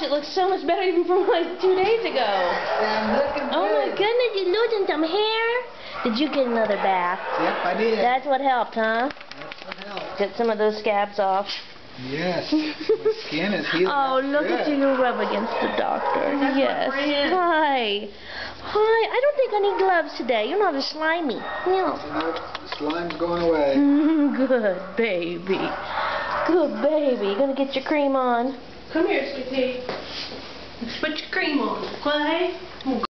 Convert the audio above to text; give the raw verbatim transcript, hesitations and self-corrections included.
it looks so much better even from like two days ago. Yeah, I'm looking good. Oh my goodness, you're losing some hair? Did you get another bath? Yep, I did. That's what helped, huh? That's what helped. Get some of those scabs off. Yes. My skin is healing. Oh, look good. at you rub against the doctor. That's yes. my friend. Hi. Hi. I don't think I need gloves today. You're not as slimy. No. The slime's going away. Good baby. Good baby. You gonna get your cream on? Come here, sweetie. Put your cream on, okay?